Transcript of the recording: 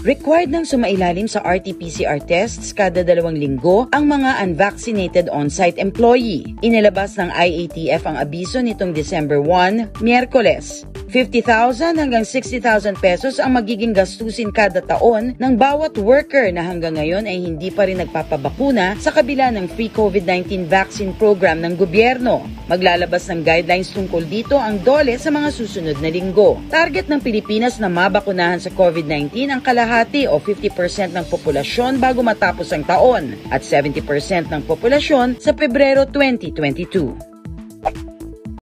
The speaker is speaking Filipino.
Required ng sumailalim sa RT-PCR tests kada 2 linggo ang mga unvaccinated on-site employee. Inilabas ng IATF ang abiso nitong December 1, Miyerkules. 50,000 hanggang 60,000 pesos ang magiging gastusin kada taon ng bawat worker na hanggang ngayon ay hindi pa rin nagpapabakuna sa kabila ng free COVID-19 vaccine program ng gobyerno. Maglalabas ng guidelines tungkol dito ang DOLE sa mga susunod na linggo. Target ng Pilipinas na mabakunahan sa COVID-19 ang kalahati o 50% ng populasyon bago matapos ang taon at 70% ng populasyon sa Pebrero 2022.